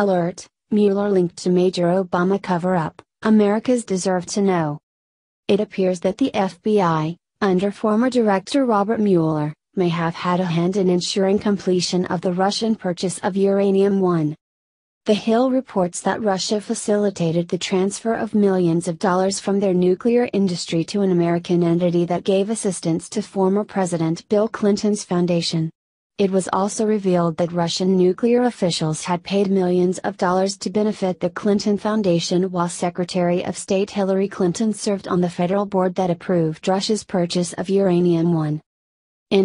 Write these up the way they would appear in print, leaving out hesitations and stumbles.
Alert, Mueller linked to major Obama cover-up, Americans deserve to know. It appears that the FBI, under former Director Robert Mueller, may have had a hand in ensuring completion of the Russian purchase of uranium-1. The Hill reports that Russia facilitated the transfer of millions of dollars from their nuclear industry to an American entity that gave assistance to former President Bill Clinton's foundation. It was also revealed that Russian nuclear officials had paid millions of dollars to benefit the Clinton Foundation while Secretary of State Hillary Clinton served on the federal board that approved Russia's purchase of uranium-1. In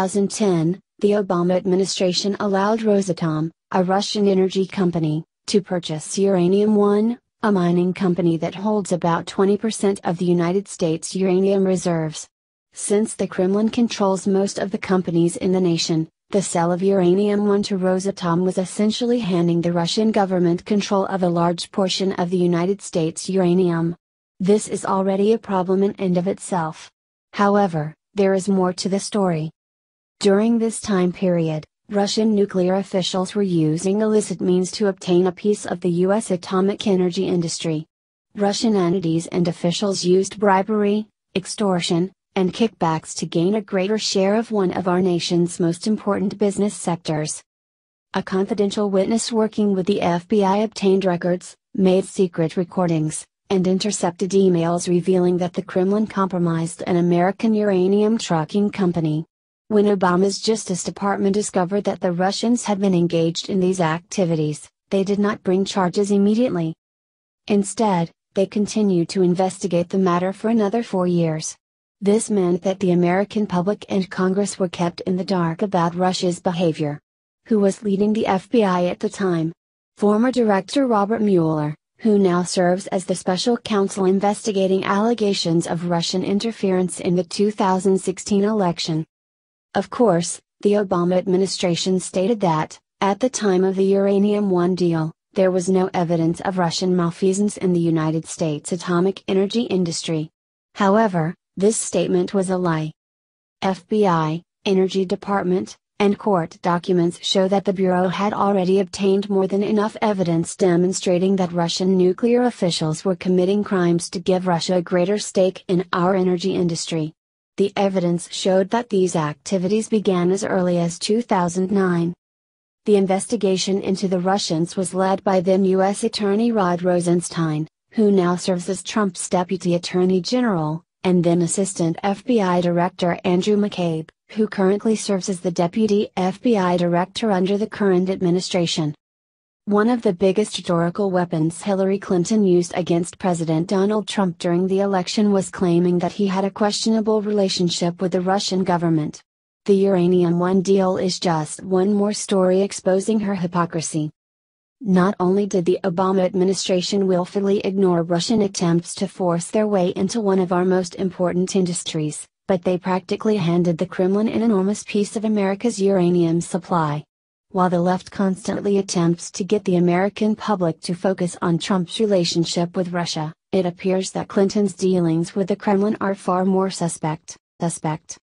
2010, the Obama administration allowed Rosatom, a Russian energy company, to purchase uranium-1, a mining company that holds about 20% of the United States uranium reserves. Since the Kremlin controls most of the companies in the nation, the sale of uranium-1 to Rosatom was essentially handing the Russian government control of a large portion of the United States uranium. This is already a problem in and of itself. However, there is more to the story. During this time period, Russian nuclear officials were using illicit means to obtain a piece of the U.S. atomic energy industry. Russian entities and officials used bribery, extortion, and kickbacks to gain a greater share of one of our nation's most important business sectors. A confidential witness working with the FBI obtained records, made secret recordings, and intercepted emails revealing that the Kremlin compromised an American uranium trucking company. When Obama's Justice Department discovered that the Russians had been engaged in these activities, they did not bring charges immediately. Instead, they continued to investigate the matter for another 4 years. This meant that the American public and Congress were kept in the dark about Russia's behavior. Who was leading the FBI at the time? Former Director Robert Mueller, who now serves as the special counsel investigating allegations of Russian interference in the 2016 election. Of course, the Obama administration stated that, at the time of the uranium-1 deal, there was no evidence of Russian malfeasance in the United States atomic energy industry. However, this statement was a lie. FBI, Energy Department, and court documents show that the Bureau had already obtained more than enough evidence demonstrating that Russian nuclear officials were committing crimes to give Russia a greater stake in our energy industry. The evidence showed that these activities began as early as 2009. The investigation into the Russians was led by then U.S. Attorney Rod Rosenstein, who now serves as Trump's Deputy Attorney General, and then Assistant FBI Director Andrew McCabe, who currently serves as the Deputy FBI Director under the current administration. One of the biggest rhetorical weapons Hillary Clinton used against President Donald Trump during the election was claiming that he had a questionable relationship with the Russian government. The uranium-1 deal is just one more story exposing her hypocrisy. Not only did the Obama administration willfully ignore Russian attempts to force their way into one of our most important industries, but they practically handed the Kremlin an enormous piece of America's uranium supply. While the left constantly attempts to get the American public to focus on Trump's relationship with Russia, it appears that Clinton's dealings with the Kremlin are far more suspect.